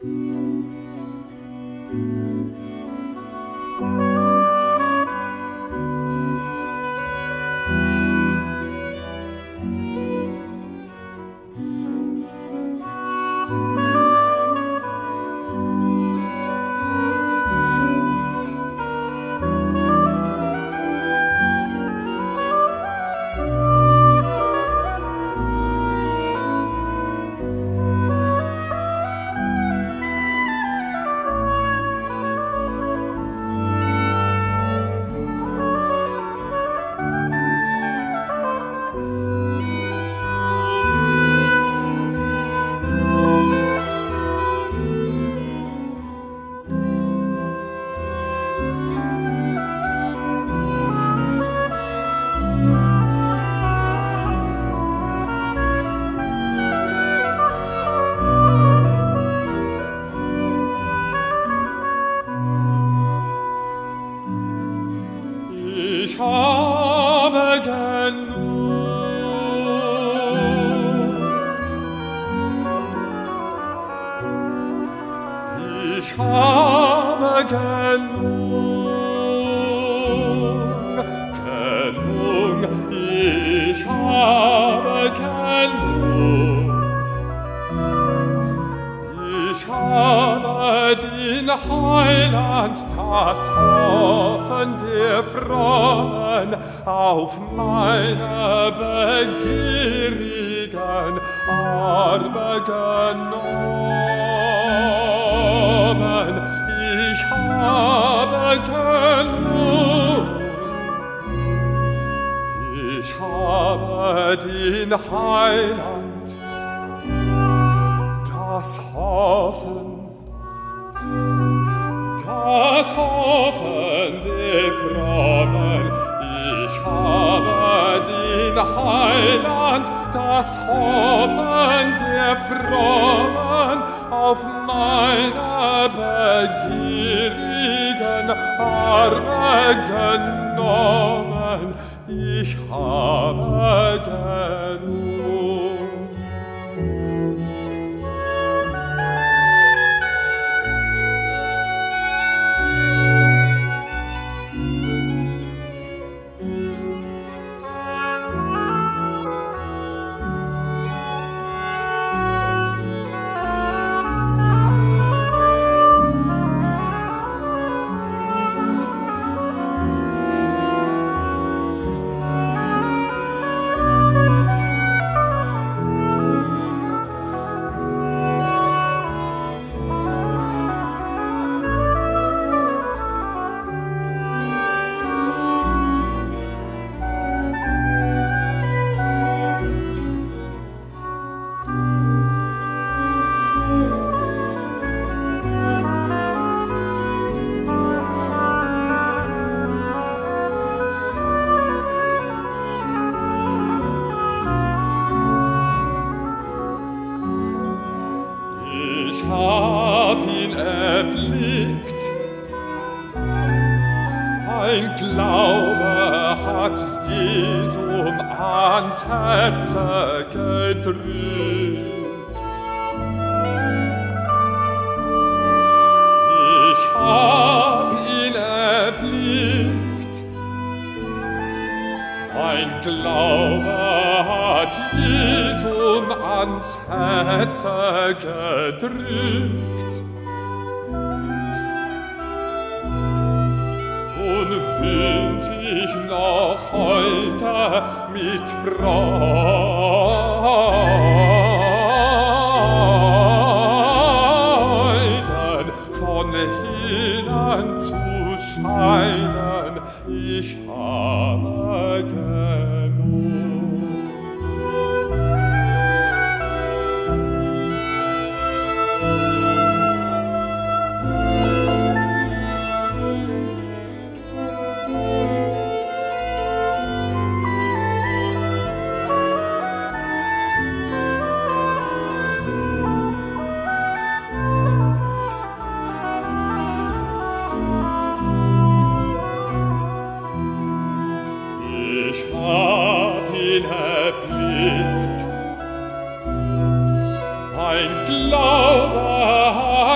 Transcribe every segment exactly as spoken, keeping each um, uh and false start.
Glaube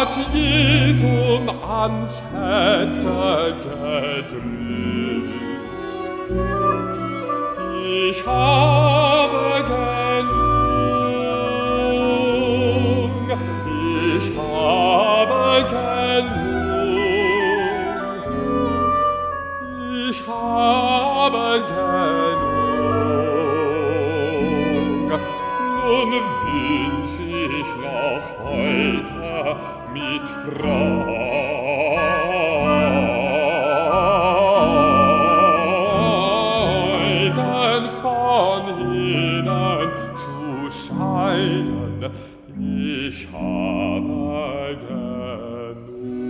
hat Jesum ans Herz gedrückt. Ich habe genug, ich habe genug, ich habe genug. Nun wünsch ich noch heute mit Freuden von ihnen zu scheiden. Ich habe genug.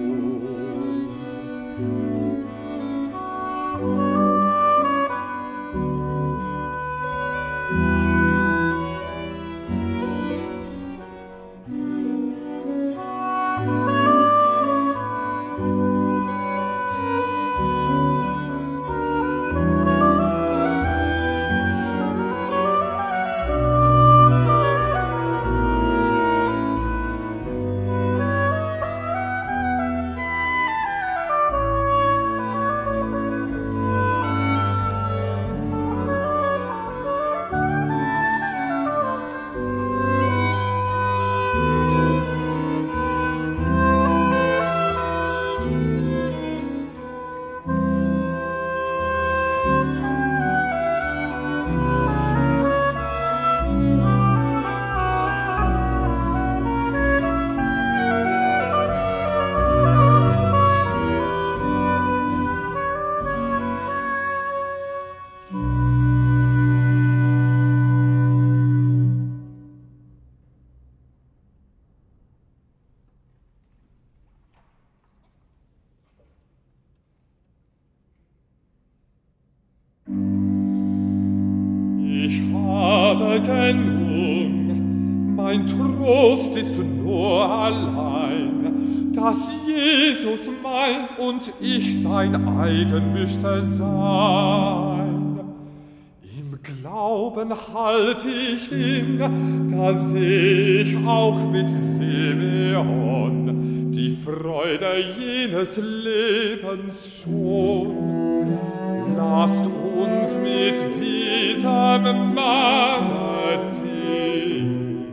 Ich habe genug, mein Trost ist nur allein, dass Jesus mein und ich sein eigen möchte sein. Im Glauben halt ich hin, da seh ich auch mit Simeon die Freude jenes Lebens schon. Lasst uns mit diesem Manne ziehen.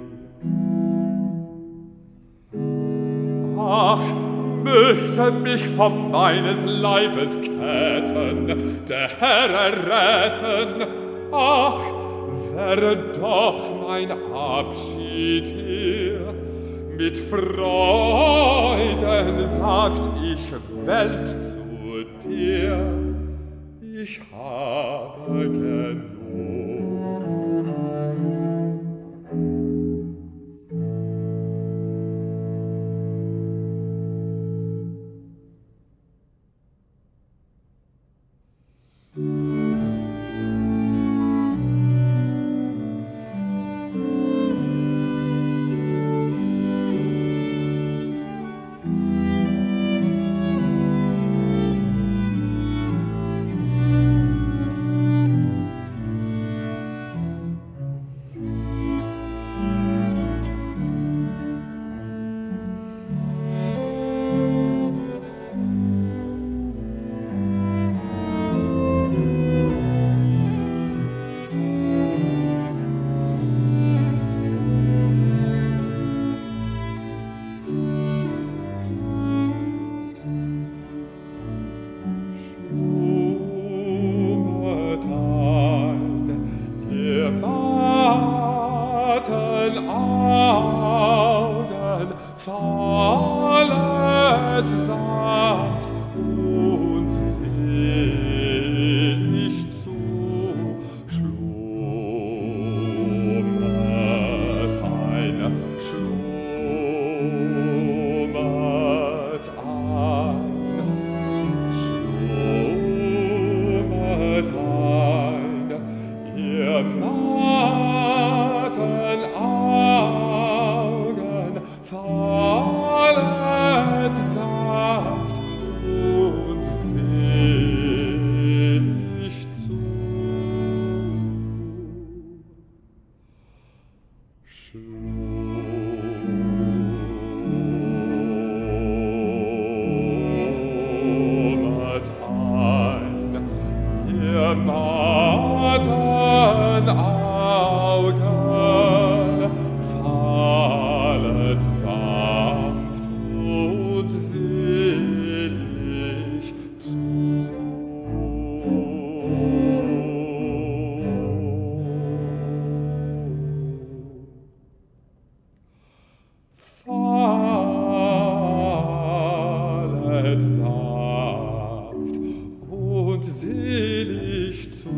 Ach, möchte mich von meines Leibes Ketten der Herr erretten. Ach, wäre doch mein Abschied hier. Mit Freuden sagt ich Welt zu dir. Ich habe genug. fallet sanft und selig zu.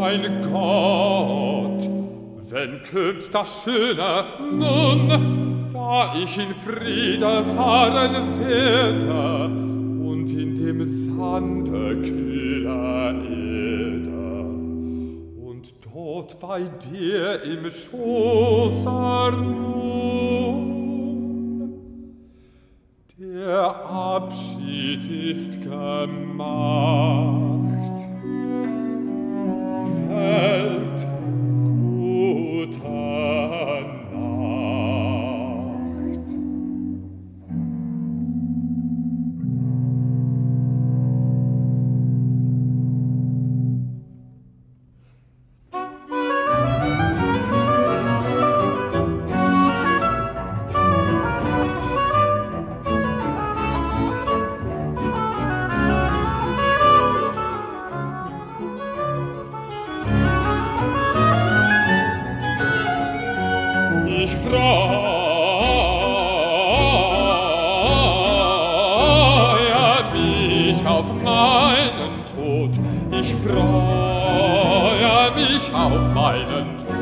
mein Gott, wenn kümmt das Schöne nun, da ich in Friede fahren werde und in dem Sande kühler Erde und dort bei dir im Schoße ruhen. Der Abschied ist gemacht. Welt, gute Nacht. Ich freue mich auf meinen Tod. Ich freue mich auf meinen Tod.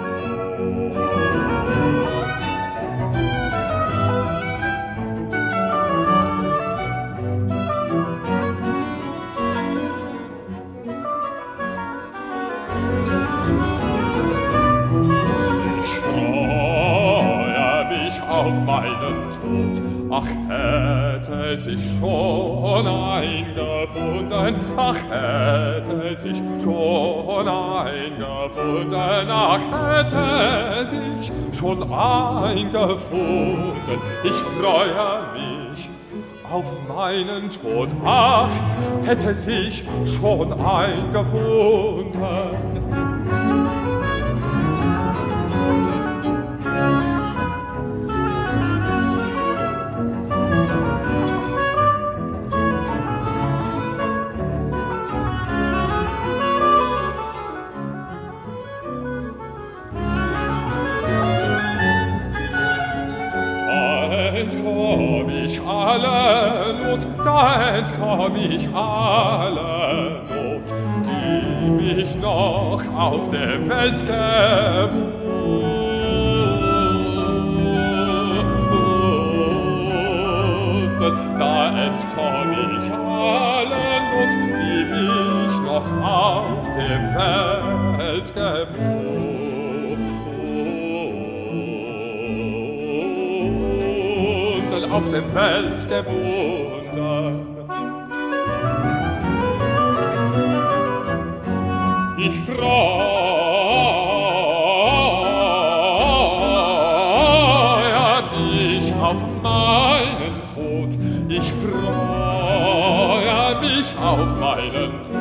Auf meinen Tod, ach, hätte sich schon eingefunden, ach, hätte sich schon eingefunden, ach, hätte sich schon eingefunden. Ich freue mich auf meinen Tod, ach, hätte sich schon eingefunden. Entkomm ich alle Not, da entkomm ich alle Not, die mich noch auf der Welt gebunden. Da entkomm ich alle Not, die mich noch auf der Welt gebunden. Auf der Welt gebunden. Ich freue mich auf meinen Tod. Ich freue mich auf meinen Tod.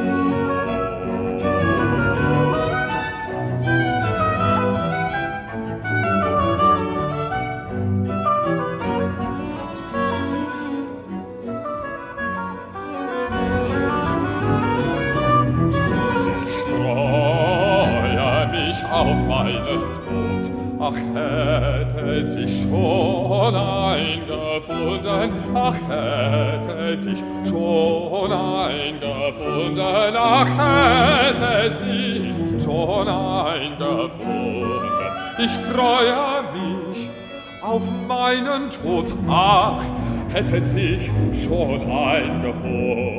Auf meinen Tod, ach, hätte sich schon eingefunden, ach, hätte sich schon eingefunden, ach, hätte sich schon eingefunden. Ich freue mich auf meinen Tod, ach, hätte sich schon eingefunden.